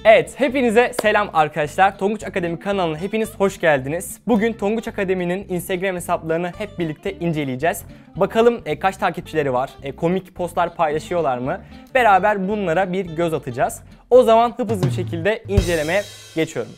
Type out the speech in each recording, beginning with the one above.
Evet, hepinize selam arkadaşlar. Tonguç Akademi kanalına hepiniz hoş geldiniz. Bugün Tonguç Akademi'nin Instagram hesaplarını hep birlikte inceleyeceğiz. Bakalım kaç takipçileri var, komik postlar paylaşıyorlar mı? Beraber bunlara bir göz atacağız. O zaman hızlı bir şekilde incelemeye geçiyorum.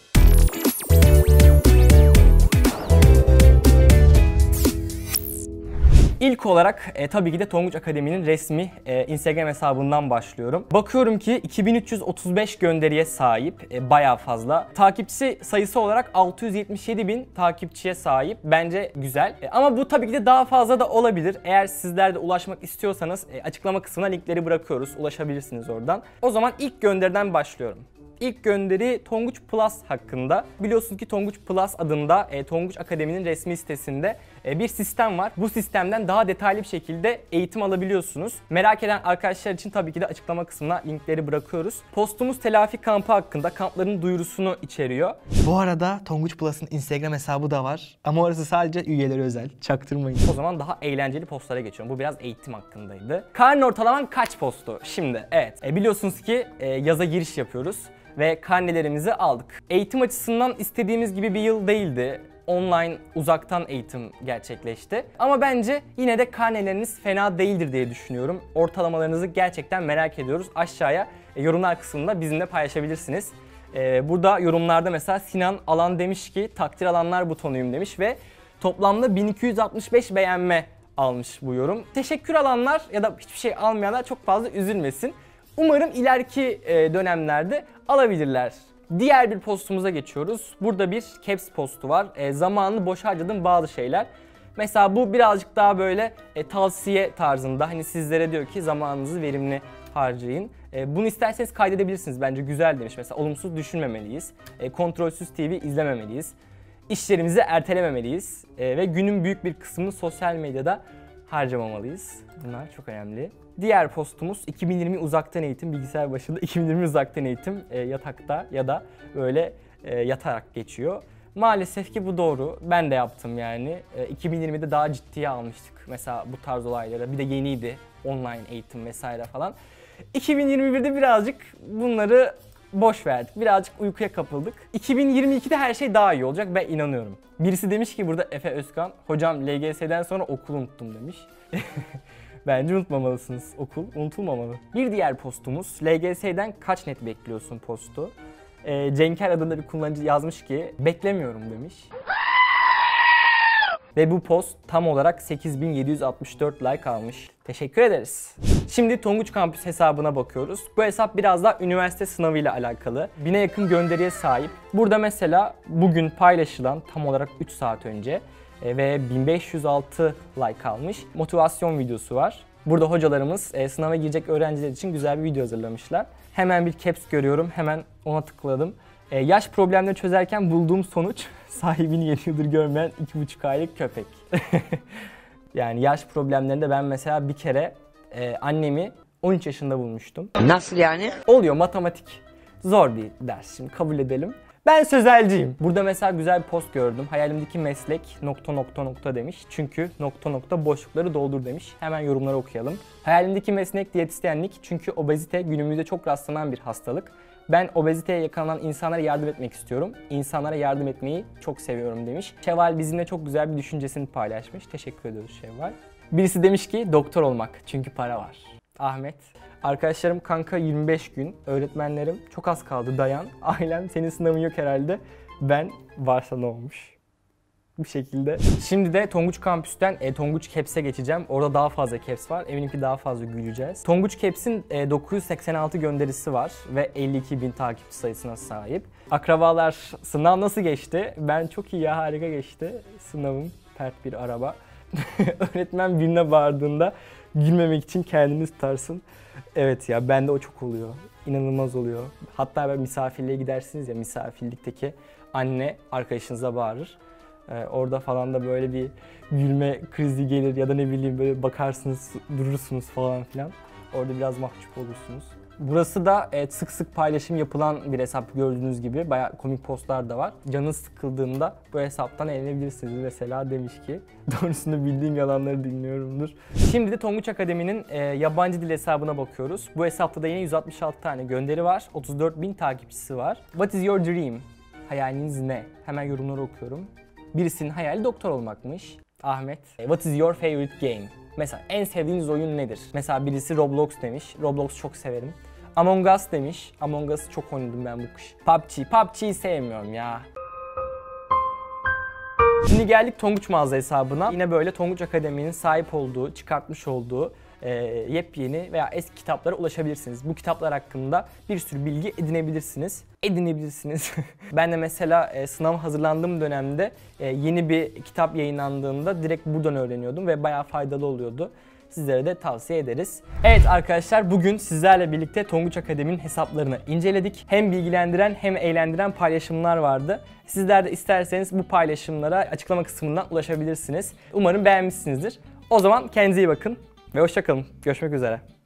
İlk olarak tabii ki de Tonguç Akademi'nin resmi Instagram hesabından başlıyorum. Bakıyorum ki 2335 gönderiye sahip, bayağı fazla. Takipçi sayısı olarak 677.000 takipçiye sahip. Bence güzel. Ama bu tabii ki de daha fazla da olabilir. Eğer sizler de ulaşmak istiyorsanız açıklama kısmına linkleri bırakıyoruz. Ulaşabilirsiniz oradan. O zaman ilk gönderiden başlıyorum. İlk gönderi Tonguç Plus hakkında. Biliyorsunuz ki Tonguç Plus adında Tonguç Akademi'nin resmi sitesinde bir sistem var. Bu sistemden daha detaylı bir şekilde eğitim alabiliyorsunuz. Merak eden arkadaşlar için tabii ki de açıklama kısmına linkleri bırakıyoruz. Postumuz telafi kampı hakkında, kampların duyurusunu içeriyor. Bu arada Tonguç Plus'ın Instagram hesabı da var. Ama orası sadece üyelere özel. Çaktırmayın. O zaman daha eğlenceli postlara geçiyorum. Bu biraz eğitim hakkındaydı. Karne ortalaman kaç postu? Şimdi evet. Biliyorsunuz ki yaza giriş yapıyoruz. Ve karnelerimizi aldık. Eğitim açısından istediğimiz gibi bir yıl değildi. Online, uzaktan eğitim gerçekleşti. Ama bence yine de karneleriniz fena değildir diye düşünüyorum. Ortalamalarınızı gerçekten merak ediyoruz. Aşağıya yorumlar kısmında bizimle paylaşabilirsiniz. Burada yorumlarda mesela Sinan Alan demiş ki takdir alanlar butonuyum demiş ve toplamda 1265 beğenme almış bu yorum. Teşekkür alanlar ya da hiçbir şey almayanlar çok fazla üzülmesin. Umarım ileriki dönemlerde alabilirler. Diğer bir postumuza geçiyoruz. Burada bir caps postu var. Zamanını boş harcadığım bazı şeyler. Mesela bu birazcık daha böyle tavsiye tarzında. Hani sizlere diyor ki zamanınızı verimli harcayın. Bunu isterseniz kaydedebilirsiniz. Bence güzel demiş. Mesela olumsuz düşünmemeliyiz. Kontrolsüz TV izlememeliyiz. İşlerimizi ertelememeliyiz. Ve günün büyük bir kısmını sosyal medyada harcamamalıyız. Bunlar çok önemli. Diğer postumuz 2020 uzaktan eğitim, bilgisayar başında 2020 uzaktan eğitim yatakta ya da böyle yatarak geçiyor. Maalesef ki bu doğru. Ben de yaptım yani. 2020'de daha ciddiye almıştık mesela bu tarz olaylara. Bir de yeniydi online eğitim vesaire falan. 2021'de birazcık bunları boş verdik. Birazcık uykuya kapıldık. 2022'de her şey daha iyi olacak ben inanıyorum. Birisi demiş ki burada Efe Özkan, hocam LGS'den sonra okulu unuttum demiş. Bence unutmamalısınız. Okul unutulmamalı. Bir diğer postumuz LGS'den kaç net bekliyorsun postu. Cenker adında bir kullanıcı yazmış ki beklemiyorum demiş. Ve bu post tam olarak 8764 like almış. Teşekkür ederiz. Şimdi Tonguç Kampüs hesabına bakıyoruz. Bu hesap biraz daha üniversite sınavıyla alakalı. 1000'e yakın gönderiye sahip. Burada mesela bugün paylaşılan tam olarak 3 saat önce ve 1506 like almış motivasyon videosu var. Burada hocalarımız sınava girecek öğrenciler için güzel bir video hazırlamışlar. Hemen bir caps görüyorum, hemen ona tıkladım. Yaş problemleri çözerken bulduğum sonuç sahibini 7 yıldır görmeyen 2,5 aylık köpek. Yani yaş problemlerinde ben mesela bir kere annemi 13 yaşında bulmuştum. Nasıl yani? Oluyor, matematik zor bir ders, şimdi kabul edelim. Ben sözelciyim. Burada mesela güzel bir post gördüm. Hayalimdeki meslek ... demiş. Çünkü ... boşlukları doldur demiş. Hemen yorumları okuyalım. Hayalimdeki meslek diyetisyenlik. Çünkü obezite günümüzde çok rastlanan bir hastalık. Ben obeziteye yakalanan insanlara yardım etmek istiyorum. İnsanlara yardım etmeyi çok seviyorum demiş. Şevval bizimle çok güzel bir düşüncesini paylaşmış. Teşekkür ediyoruz Şevval. Birisi demiş ki doktor olmak çünkü para var. Ahmet. Arkadaşlarım kanka 25 gün, öğretmenlerim çok az kaldı dayan. Ailem senin sınavın yok herhalde. Ben varsa ne olmuş? Bu şekilde. Şimdi de Tonguç Kampüs'ten Tonguç Caps'e geçeceğim. Orada daha fazla caps var. Eminim ki daha fazla güleceğiz. Tonguç Caps'in 986 gönderisi var ve 52.000 takipçi sayısına sahip. Akrabalar sınav nasıl geçti? Ben çok iyi ya, harika geçti. Sınavım pert bir araba. Öğretmen birine bağırdığında gülmemek için kendini tutarsın. Evet ya, bende o çok oluyor. İnanılmaz oluyor. Hatta ben misafirliğe gidersiniz ya, misafirlikteki anne arkadaşınıza bağırır. Orada falan da böyle bir gülme krizi gelir ya da ne bileyim böyle bakarsınız, durursunuz falan filan. Orada biraz mahcup olursunuz. Burası da sık sık paylaşım yapılan bir hesap, gördüğünüz gibi. Bayağı komik postlar da var. Canınız sıkıldığında bu hesaptan eğlenebilirsiniz mesela, demiş ki. Doğrusunu bildiğim yalanları dinliyorumdur. Şimdi de Tonguç Akademi'nin yabancı dil hesabına bakıyoruz. Bu hesapta da yine 166 tane gönderi var. 34.000 takipçisi var. What is your dream? Hayaliniz ne? Hemen yorumları okuyorum. Birisinin hayali doktor olmakmış. Ahmet. What is your favorite game? Mesela en sevdiğiniz oyun nedir? Mesela birisi Roblox demiş. Roblox çok severim. Among Us demiş. Among Us'ı çok oynadım ben bu kış. PUBG'yi sevmiyorum ya. Şimdi geldik Tonguç mağaza hesabına. Yine böyle Tonguç Akademi'nin sahip olduğu, çıkartmış olduğu yepyeni veya eski kitaplara ulaşabilirsiniz. Bu kitaplar hakkında bir sürü bilgi edinebilirsiniz. Ben de mesela sınava hazırlandığım dönemde yeni bir kitap yayınlandığında direkt buradan öğreniyordum ve bayağı faydalı oluyordu. Sizlere de tavsiye ederiz. Evet arkadaşlar, bugün sizlerle birlikte Tonguç Akademi'nin hesaplarını inceledik. Hem bilgilendiren hem eğlendiren paylaşımlar vardı. Sizler de isterseniz bu paylaşımlara açıklama kısmından ulaşabilirsiniz. Umarım beğenmişsinizdir. O zaman kendinize iyi bakın ve hoşça kalın. Görüşmek üzere.